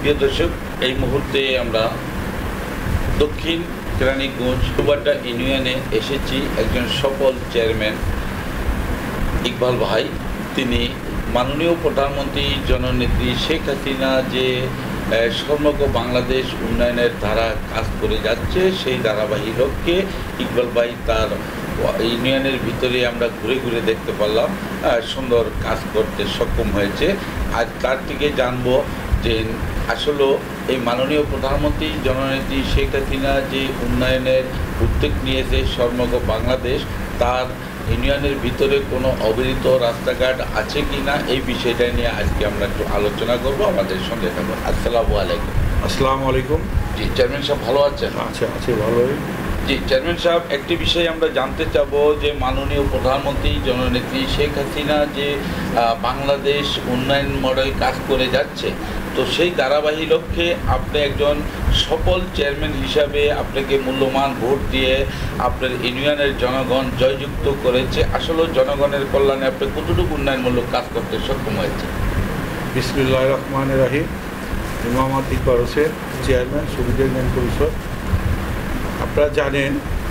প্রিয় দর্শক, এই মুহূর্তে আমরা দক্ষিণ কেরানীগঞ্জ সুবাড্ডা ইউনিয়নে এসেছি। একজন সফল চেয়ারম্যান ইকবাল ভাই, তিনি মাননীয় প্রধানমন্ত্রী জননেত্রী শেখ হাসিনা যে সমগ্র বাংলাদেশ উন্নয়নের ধারা কাজ করে যাচ্ছে, সেই ধারাবাহী লক্ষ্যে ইকবাল ভাই তার ইউনিয়নের ভিতরে আমরা ঘুরে ঘুরে দেখতে পারলাম সুন্দর কাজ করতে সক্ষম হয়েছে। আজ তার থেকে জানবো যে আসলে এই মাননীয় প্রধানমন্ত্রী জননেত্রী শেখ হাসিনা যে উন্নয়নের উদ্যোগ নিয়েছে সমগ্র বাংলাদেশ, তার ইউনিয়নের ভিতরে কোনো অবৈধ রাস্তাঘাট আছে কি না, এই বিষয়টা নিয়ে আজকে আমরা একটু আলোচনা করব। আমাদের সঙ্গে থাকবো। আসসালামু আলাইকুম। আসসালামু আলাইকুম। জি চেয়ারম্যান সাহেব, ভালো আছেন? আছি ভালোই। জি চেয়ারম্যান সাহেব, একটি বিষয় আমরা জানতে চাবো যে মাননীয় প্রধানমন্ত্রী জননেত্রী শেখ হাসিনা যে বাংলাদেশ উন্নয়ন মডেল কাজ করে যাচ্ছে, তো সেই ধারাবাহী লক্ষ্যে আপনি একজন সফল চেয়ারম্যান হিসাবে আপনাকে মূল্যবান ভোট দিয়ে আপনার ইউনিয়নের জনগণ জয়যুক্ত করেছে। আসলে জনগণের কল্যাণে আপনি কতটুকু উন্নয়নমূলক কাজ করতে সক্ষম হয়েছে? বিসমিল্লাহির রহমানির রহিম। মোহাম্মদ ইকবাল হোসেন, চেয়ারম্যান সুবিধা ইউনিয়ন পরিষদ। আপনারা জানেন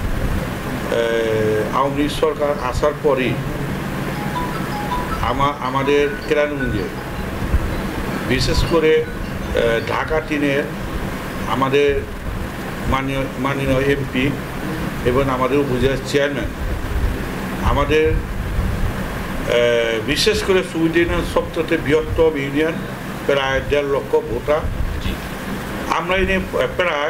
আওয়ামী লীগ সরকার আসার পরই আমাদের কেরানীগঞ্জে বিশেষ করে ঢাকা টিনের আমাদের মাননীয় এমপি এবং আমাদের উপজেলার চেয়ারম্যান, আমাদের বিশেষ করে সুবিধা ইউনিয়ন সবচেয়ে বৃহত্তম ইউনিয়ন, প্রায় 1.5 লক্ষ ভোটার। আমরা এনে প্রায়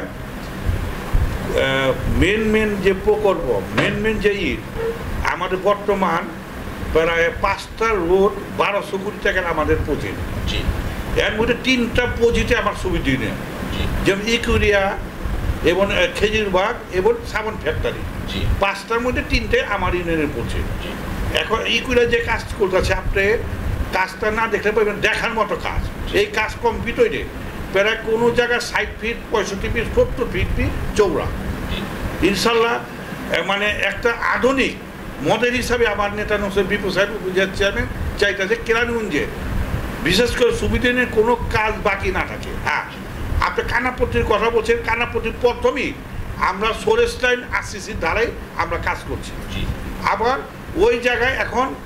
মেন যে প্রকল্প, মেন যে আমাদের বর্তমান প্রায় 5টা রোড 1200 কোটি টাকার আমাদের প্রজেক্ট। এর মধ্যে 3টা প্রজেক্টে আমার সুবিধা ইউনিয়ন, যেমন ইকুরিয়া এবং খেজুরবাগ এবং সাবান ফ্যাক্টরি। 5টার মধ্যে 3টে আমার ইউনিয়নের প্রজেক্ট। এখন ইকুরিয়া যে কাজ করতেছে, আপনি কাজটা না দেখলে পাবেন দেখার মতো কাজ। এই কাজ কমপ্লিট হইলে প্রায় কোনো জায়গায় 60 ফিট 65 ফিট 70 ফিট চৌড়া। ইনশাল্লাহ মানে একটা আধুনিক মডেল হিসাবে আমার নেতা নসর বিপু সাহেব চেয়ারম্যান চাইতেছে কেরানীগঞ্জে বিশেষ করে সুবিধা নিয়ে কোনো কাজ বাকি না থাকে। হ্যাঁ, আপনি কানাপট্টির কথা বলছেন, কানাপট্টির প্রথমেই আমরা সোরেস লাইন আরসিসির ধারায় আমরা কাজ করছি। আবার ওই জায়গায়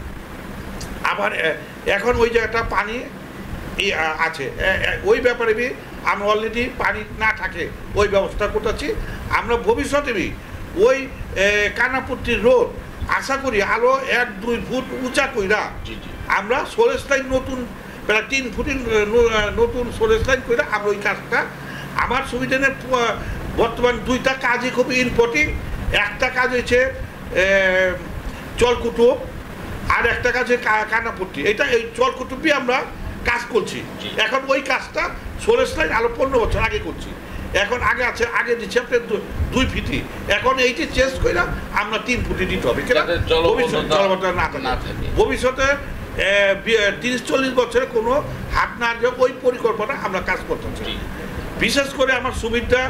এখন ওই জায়গাটা পানি আছে, ওই ব্যাপারে আমরা অলরেডি পানি না থাকে ওই ব্যবস্থা করতেছি। আমরা ভবিষ্যতে ওই কানাপট্টির রোড আশা করি আরো 1-2 ফুট উঁচা কইরা আমরা সোরেস লাইন নতুন প্রায় 3 ফুটের নতুন সোরেস লাইন কইরা আমরা ওই কাজটা আমার সুবিধানের বর্তমান 2টা কাজই খুব ইম্পর্টেন্ট। একটা কাজ হচ্ছে চলকুটুব, আর একটা কাজ হচ্ছে কানাপট্টি। এই চলকুটুবই আমরা কাজ করছি। এখন ওই কাজটা সোরেস লাইন আরো 15 বছর আগে করছি। এখন আগে দিচ্ছি আপনার 2 ফিটই, এখন এইটি চেঞ্জ করে আমরা 3 ফুটে দিতে হবে। ভবিষ্যতে 30-40 বছরে কোনো হাত না দিয়ে ওই পরিকল্পনা আমরা কাজ করতেছি। বিশেষ করে আমার সুবিধা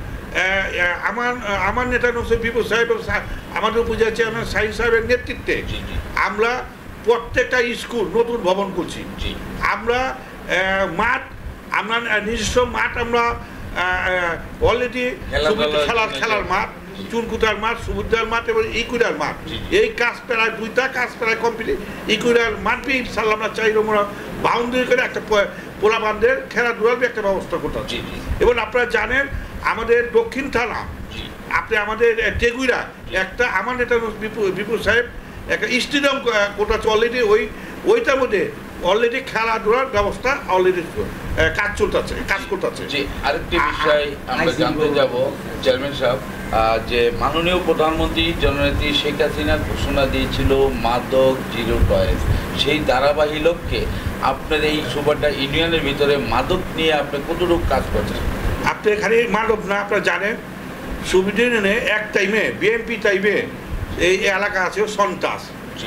আমার নেতা নসর বিপু সাহেব, আমাদের উপজেলা চেয়ারম্যান সাহিদ সাহেবের নেতৃত্বে আমরা প্রত্যেকটা স্কুল নতুন ভবন করছি। আমরা মাঠ, আমরা নিজস্ব মাঠ আমরা অলরেডি খেলার মাঠ, চুনকুটার মাঠ, সুবিধার মাঠ এবং ইকুরিয়ার মাঠ, এই কাজ প্রায় 2টা কাজ প্রায় কমপ্লিট। ইকুরিয়ার মাঠ ইনশাল্লাহ আমরা চাই আমরা বাউন্ডারি করে একটা পোলাবানদের খেলাধুলার একটা ব্যবস্থা করতে হচ্ছে। এবং আপনারা জানেন আমাদের দক্ষিণ থানা, আপনি আমাদের টেগুইরা একটা আমার নেতা বিপুল সাহেব একটা স্টেডিয়াম কোটাচ্ছে অলরেডি, ওইটার মধ্যে অলরেডি খেলাধুলার ব্যবস্থা অলরেডি কাজ করতেছে। আরেকটি বিষয় আমরা জানতে যাব চেয়ারম্যান সাহেব, যে মাননীয় প্রধানমন্ত্রী জননেত্রী শেখ হাসিনা ঘোষণা দিয়েছিল মাদক জিরো টলারেন্স, সেই ধারাবাহী লক্ষ্যে আপনার এই সুবাড্ডা ইউনিয়নের ভিতরে মাদক নিয়ে আপনি কতটুকু কাজ করছেন? আপনি এখানে মাদক না, আপনারা জানেন সুবিধা ইউনিয়নে এক টাইমে বিএমপি টাইমে এই এলাকা আছে সন্তাস,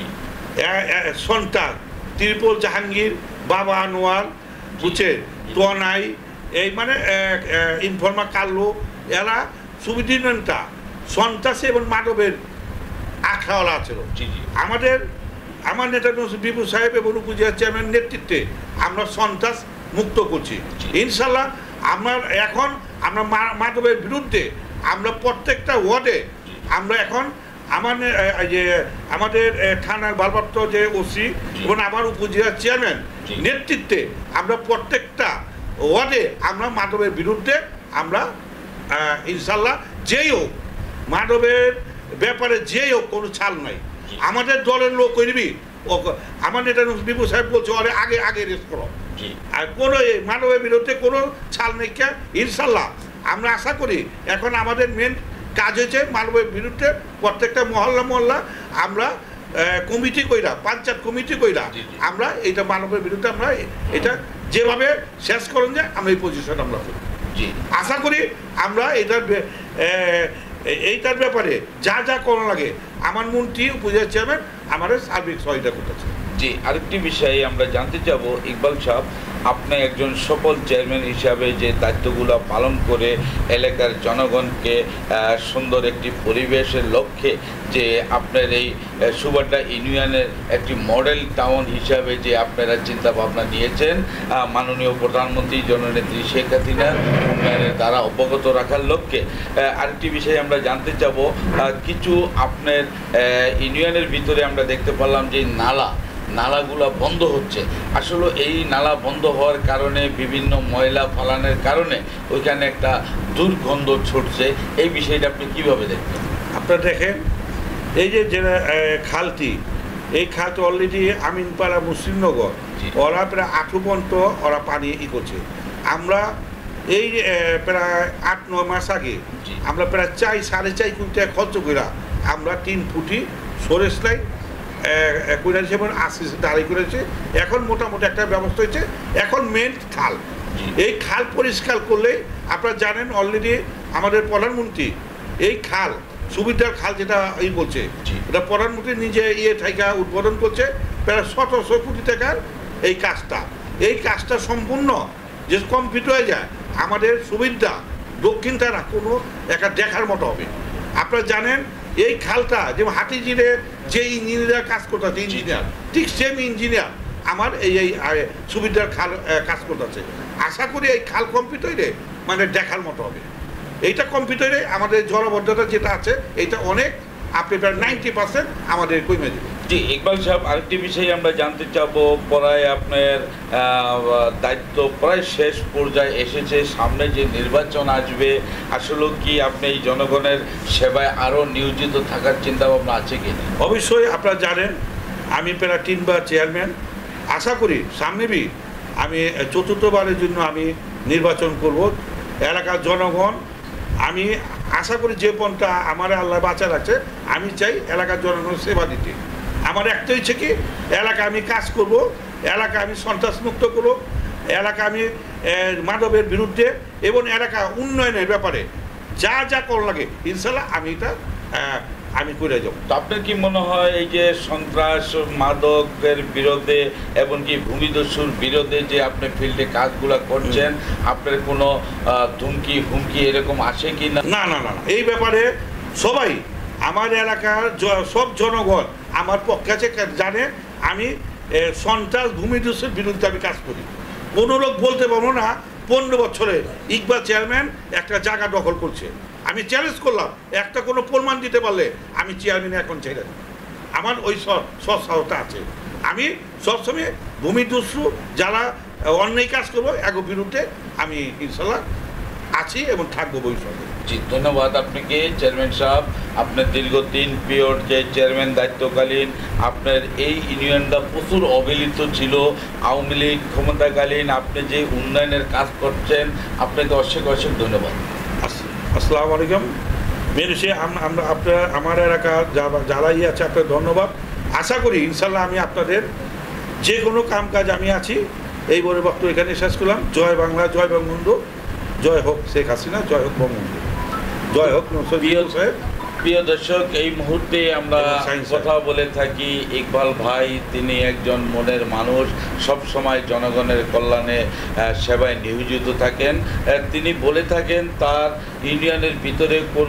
ত্রিপল জাহাঙ্গীর, বাবা আনোয়ার, বুঝছে তোয়ানাই, এই মানে ইনফর্মা কাল্লু, এরা সুবিধা ইউনিয়নটা সন্ত্রাসী এবং মাদকের আখড়াওয়ালা ছিল। আমার নেতা বিপু সাহেব এবং উপজেলা চেয়ারম্যান নেতৃত্বে আমরা সন্ত্রাস মুক্ত করছি। ইনশাল্লাহ আমার এখন আমরা মাদকের বিরুদ্ধে আমরা প্রত্যেকটা ওয়ার্ডে আমরা এখন আমাদের থানার ভারপ্রাপ্ত যে ওসি এবং আমার উপজেলার চেয়ারম্যান নেতৃত্বে আমরা প্রত্যেকটা ওয়ার্ডে আমরা মাদকের বিরুদ্ধে আমরা ইনশাল্লাহ যেই হোক মাদকের ব্যাপারে যেই হোক কোনো ছাল নাই আমাদের দলের লোক করবি আমার নেতা বিপু সাহেব বলছে ওরে আগে আগে রেস্ট করো আর কোনো মানবের বিরুদ্ধে কোনো ছাল নেই ইনশাল্লাহ আমরা আশা করি এখন আমাদের মেন কাজ হয়েছে মানবের বিরুদ্ধে প্রত্যেকটা মহল্লা আমরা কমিটি কইরা পঞ্চায়েত কমিটি কইরা আমরা এইটা মানবের বিরুদ্ধে আমরা এটা যেভাবে শেষ করেন যায় আমরা এই পজিশন আমরা করি আশা করি আমরা এইটার ব্যাপারে যা যা করা লাগে আমার মন্ত্রী উপজেলা চেয়ারম্যান আমাদের সার্বিক সহায়তা করতেছে। জি, আরেকটি বিষয়ে আমরা জানতে চাব ইকবাল সাহেব, আপনি একজন সফল চেয়ারম্যান হিসাবে যে দায়িত্বগুলো পালন করে এলাকার জনগণকে সুন্দর একটি পরিবেশের লক্ষ্যে যে আপনার এই সুবাড্ডা ইউনিয়নের একটি মডেল টাউন হিসাবে যে আপনারা চিন্তা ভাবনা নিয়েছেন মাননীয় প্রধানমন্ত্রী জননেত্রী শেখ হাসিনা উন্নয়নের দ্বারা অবগত রাখার লক্ষ্যে, আরেকটি বিষয়ে আমরা জানতে চাব কিছু আপনার ইউনিয়নের ভিতরে আমরা দেখতে পারলাম যে নালাগুলো বন্ধ হচ্ছে, আসলে এই নালা বন্ধ হওয়ার কারণে বিভিন্ন ময়লা ফালানোর কারণে ওইখানে একটা দুর্গন্ধ ছুটছে, এই বিষয়টা আপনি কিভাবে দেখবেন? আপনারা দেখেন এই যে খালটি এই খালটি অলরেডি আমিনপাড়া মুসলিমনগর ওরা প্রায় 8 পর্যন্ত ওরা পানি করছে। আমরা এই প্রায় 8-9 মাস আগে আমরা প্রায় 4.5 কোটি টাকা খরচ করে আমরা 3 ফুটি সরেস লাইন করেছে এবং দাঁড়িয়ে করেছে। এখন মোটামুটি একটা ব্যবস্থা হয়েছে। এখন মেন খাল, এই খাল পরিষ্কার করলেই আপনারা জানেন অলরেডি আমাদের প্রধানমন্ত্রী এই খাল সুবিধার খাল যেটা এই বলছে এটা প্রধানমন্ত্রী নিজে থাকা উদ্বোধন করছে প্রায় 1700 কোটি টাকার এই কাজটা সম্পূর্ণ যে কমপ্লিট হয়ে যায় আমাদের সুবিধা দক্ষিণ তারা কোনো একটা দেখার মতো হবে। আপনারা জানেন এই খালটা যেমন হাতিঝিলে যে ইঞ্জিনিয়ার কাজ করতেছে ইঞ্জিনিয়ার ঠিক সেম ইঞ্জিনিয়ার আমার এই সুবিধার খাল কাজ করতেছে। আশা করি এই খাল কমপ্লিট হইলে মানে দেখার মতো হবে। এইটা কমপ্লিট হইলে আমাদের জলবদ্ধতা যেটা আছে এইটা অনেক আপনি প্রায় 90% আমাদের কমে দেবে। জি ইকবাল সাহেব, আরেকটি বিষয়ে আমরা জানতে চাবো, প্রায় আপনার দায়িত্ব প্রায় শেষ পর্যায়ে এসেছে, সামনে যে নির্বাচন আসবে আসলে কি আপনি এই জনগণের সেবায় আরও নিয়োজিত থাকার চিন্তা ভাবনা আছে কি? অবশ্যই আপনারা জানেন আমি প্রায় 3 বার চেয়ারম্যান, আশা করি সামনে আমি 4র্থবারের জন্য আমি নির্বাচন করব। এলাকার জনগণ আমি আশা করি যে পন্থা আমার আল্লাহ বাঁচা রাখছে আমি চাই এলাকার জনগণের সেবা দিতে। আমার একটা ইচ্ছে কি এলাকা আমি কাজ করব, এলাকা আমি সন্ত্রাসমুক্ত করব, এলাকা আমি মাদকের বিরুদ্ধে এবং এলাকা উন্নয়নের ব্যাপারে যা যা করা লাগে ইনশাল্লাহ আমি এটা আমি করে যাব। তো আপনার কি মনে হয় এই যে সন্ত্রাস মাদকের বিরুদ্ধে এমনকি ভূমিদস্যুর বিরুদ্ধে যে আপনি ফিল্ডে কাজগুলো করছেন আপনার কোনো হুমকি এরকম আসে কি না? না না না, এই ব্যাপারে সবাই আমার এলাকার সব জনগণ আমার পক্ষে আছে, জানে আমি সন্ত্রাস ভূমিদস্যুর বিরুদ্ধে আমি কাজ করি। কোনো লোক বলতে পারবো না 15 বছরে ইকবাল চেয়ারম্যান একটা জায়গা দখল করছে। আমি চ্যালেঞ্জ করলাম একটা কোনো প্রমাণ দিতে পারলে আমি চেয়ারম্যান এখন ছেড়ে দেব। আমার ওই সৎসাহতা আছে। আমি সবসময় ভূমিদস্যু যারা অন্যায় কাজ করবো এর বিরুদ্ধে আমি ইনশাল্লাহ আছি এবং থাকবো ভবিষ্যতে। জি ধন্যবাদ আপনাকে চেয়ারম্যান সাহেব। আপনার দীর্ঘ 3 পিরিয়ড যে চেয়ারম্যান দায়িত্বকালীন আপনার এই ইউনিয়নটা প্রচুর অবহেলিত ছিল। আওয়ামী লীগ ক্ষমতাকালীন আপনি যে উন্নয়নের কাজ করছেন আপনাকে অশেষ ধন্যবাদ। আসসালামু আলাইকুম। মেনুষে আমরা আপনার আমার এলাকা যারা আছে আপনার ধন্যবাদ। আশা করি ইনশাল্লাহ আমি আপনাদের যে কোনো কাজ আমি আছি। এই বলে বক্তব্য এখানে শেষ করলাম। জয় বাংলা, জয় বঙ্গবন্ধু, জয় হোক শেখ হাসিনা, জয় হোক বঙ্গবন্ধু, জয় হোক সাহেব। প্রিয় দর্শক, এই মুহূর্তে আমরা কথা বলে থাকি ইকবাল ভাই, তিনি একজন মনের মানুষ, সব সময় জনগণের কল্যাণে সেবায় নিয়োজিত থাকেন। তিনি বলে থাকেন তার ইউনিয়নের ভিতরে কোনো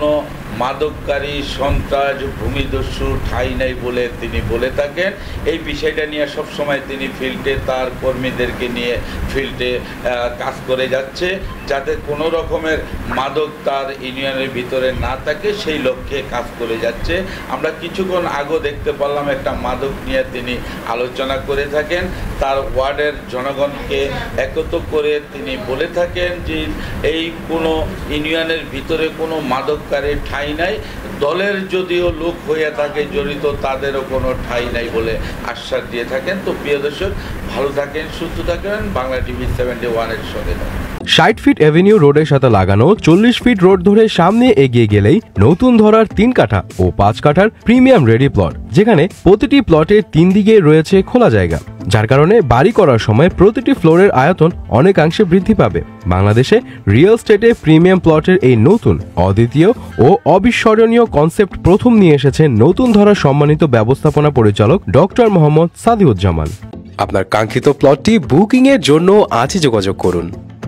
মাদককারী, সন্ত্রাস, ভূমিদস্যু ঠাঁই নাই বলে তিনি বলে থাকেন। এই বিষয়টা নিয়ে সবসময় তিনি ফিল্ডে তার কর্মীদেরকে নিয়ে ফিল্ডে কাজ করে যাচ্ছে, যাতে কোনো রকমের মাদক তার ইউনিয়নের ভিতরে না থাকে, সেই লক্ষ্যে কাজ করে যাচ্ছে। আমরা কিছুক্ষণ আগেও দেখতে পারলাম একটা মাদক নিয়ে তিনি আলোচনা করে থাকেন। তার ওয়ার্ডের জনগণকে একত্র করে তিনি বলে থাকেন যে এই কোনো ইউনিয়নের ভিতরে কোনো মাদককারী ঠাঁই নাই, দলের যদিও লোক হয়ে থাকে জড়িত তাদেরও কোনো ঠাঁই নাই বলে আশ্বাস দিয়ে থাকেন। তো প্রিয় দর্শক, ভালো থাকেন, সুস্থ থাকেন, বাংলা টিভি 71-এর সঙ্গে। 60 ফিট এভিনিউ রোডের সাথে লাগানো 40 ফিট রোড ধরে সামনে এগিয়ে গেলেই নতুন ধরার 3 কাঠা ও 5 কাঠার প্রিমিয়াম রেডি প্লট, যেখানে প্রতিটি প্লটের 3 দিকে রয়েছে খোলা জায়গা, যার কারণে বাড়ি করার সময় প্রতিটি ফ্লোরের আয়তন অনেকাংশে বৃদ্ধি পাবে। বাংলাদেশে রিয়েল স্টেটে প্রিমিয়াম প্লটের এই নতুন, অদ্বিতীয় ও অবিস্মরণীয় কনসেপ্ট প্রথম নিয়ে এসেছে নতুন ধরার সম্মানিত ব্যবস্থাপনা পরিচালক ডক্টর মোহাম্মদ সাদিউজ্জামান। আপনার কাঙ্ক্ষিত প্লটটি বুকিং এর জন্য আজই যোগাযোগ করুন।